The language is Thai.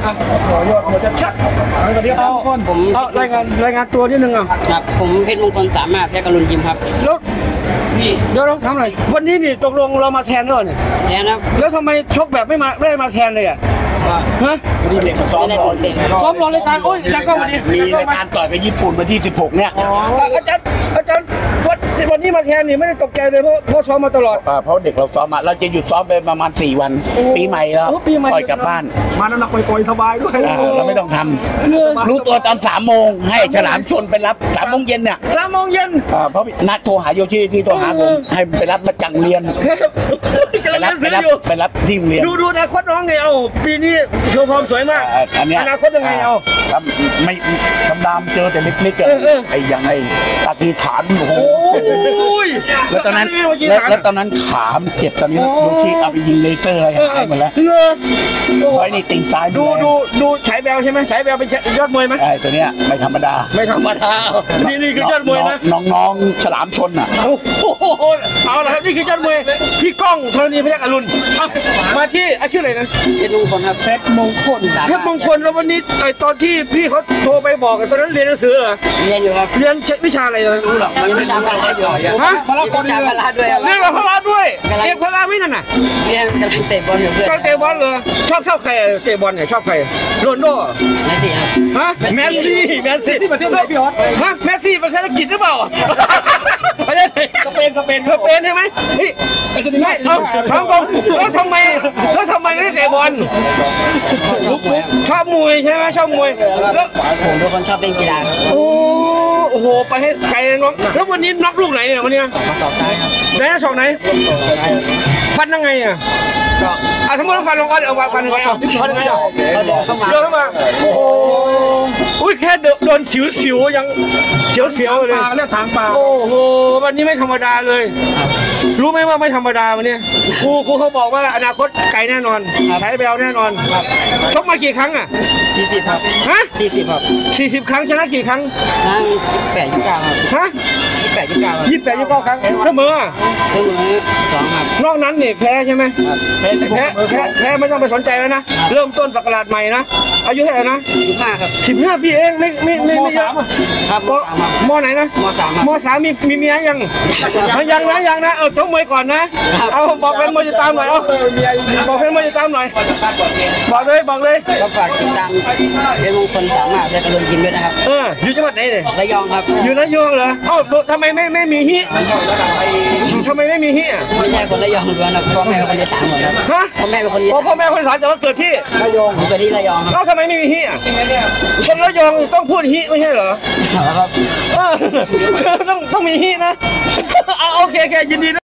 ยอดหัวชัดๆตอนนี้เอาคนผมรายงานตัวนิดนึงอ่ะครับผมเพชรมงคลสามารถเพชรกรุณยิมครับแล้วนี่เดี๋ยวเราทำหน่อยวันนี้นี่ตกลงเรามาแทนด้วยเนี่ยแทนครับแล้วทำไมชกแบบไม่มาแทนเลยอ่ะฮะวันนี้เด็กซ้อมรอรายการโอ้ยแล้วก็วันนี้มีรายการต่อยไปญี่ปุ่นวันที่16เนี่ยอาจารย์วันนี้มาแทนนี่ไม่ได้ตกใจเลยเพราะซ้อมมาตลอดเพราะเด็กเราซ้อมมาเราจะหยุดซ้อมไปประมาณ4 วันปีใหม่แล้วปล่อยกลับบ้านมาน้ำหนักปล่อยสบายด้วยเราไม่ต้องทำรู้ตัวตอน3 โมงให้ฉลามชนไปรับ3 โมงเย็นเนี่ย 3 โมงเย็นเพราะนัดโทรหาโยชิที่โทรหาผมให้ไปรับมาจังเรียนไปรับที่เรียนดูอนาคตน้องไงเอาปีนี้โชว์ความสวยมากอนาคตยังไงเอาไม่ธรรมดาเจอแต่เล็กๆไอ้ยังไงตะกี้ฐานโอ้โหแล้วตอนนั้นขามเจ็บตอนนี้โยชิเอาไปยิงเลเซอร์อะไรหายหมดแล้วไอ้นี่ติ่งซ้ายดูฉายแววใช่ไหมฉายแววเป็นยอดมวยไหมไอ้ตัวเนี้ยไม่ธรรมดานี่คือยอดมวยนะน้องฉลามชนอ่ะเอาละครับนี่คือยอดมวยพี่ก้องธรณีพยัคฆ์อรุณมาที่ชื่ออะไรนะเพชรมงคลครับเพชรมงคลแล้ววันนี้ตอนที่พี่เขาโทรไปบอกตอนนั้นเรียนหนังสือเหรอเรียนอยู่ครับเรียนวิชาอะไรรู้หรอเรียนวิชาพละอยู่ฮะวิชาพละด้วยเรียนพละด้วยเรียนพละไม่นั่นน่ะเรียนกำลังเตะบอลอยู่เพื่อนเตะบอลเหรอชอบใครเตะบอลเนี่ยชอบใครโรนโดเมสซี่ครับฮะเมสซี่ประเทศไหนพี่ฮอตฮะเมสซี่ประเทศอังกฤษหรือเปล่าประเทศสเปนใช่ไหมเฮ้ยไม่เอาตรงแล้วทำไมไม่เตะบอลชอบมวยใช่ไหมชอบมวยแล้วผมเป็นคนชอบเล่นกีฬาโอ้โหไปให้ไกลน้องแล้ววันนี้น็อกลูกไหนเนี่ยวันนี้ศอกซ้ายครับไหนศอกไหนฟันยังไงอ่ะก็ทั้งหมดฟันลงกันเอาฟันยังไงฟันยังไงเขาเดินเข้ามาโอ้ยแค่โดนสิวยังเสียวเลยเลือดทางปากโอ้โหวันนี้ไม่ธรรมดาเลยรู้ไหมว่าไม่ธรรมดาวันนี้ครูเขาบอกว่าอนาคตไกลแน่นอนใช้แววแน่นอนชกมากี่ครั้งอ่ะ 40ครับฮะ 40ครับ 40 ครั้งชนะกี่ครั้งครั้ง28 29ครับฮะ28 29 ครั้งเสมอ 2ครับนอกนั้นนี่แพ้ใช่ไหมแพ้ไม่ต้องไปสนใจแล้วนะเริ่มต้นศักราชใหม่นะอายุเท่าไหร่นะ 15ครับ 15 ปีเองไม่เยอะครับมไหนนะม3มีเมียยังนะชกมวยก่อนนะเอาบอกเป็นมวยจะตามหน่อยบอกเป็นมวยจะตามหน่อยบอกเลยก็ฝากติดตามเพชรมงคลสามารถเพชรกรุณยิมด้วยนะครับอยู่จังหวัดไหนเนี่ยระยองครับอยู่ระยองเหรอทำไมไม่มีฮิทำไมไม่มีฮิไม่ใช่คนระยองล้วนนะพ่อแม่เป็นคนอีสานหมดครับพ่อแม่เป็นคนอีสานพ่อแม่คนอีสานแต่ว่าเกิดที่ระยองผมเกิดที่ระยองครับแล้วทำไมไม่มีฮิคนระยองต้องพูดฮิไม่ใช่เหรอครับต้องมีฮินะโอเคยินดี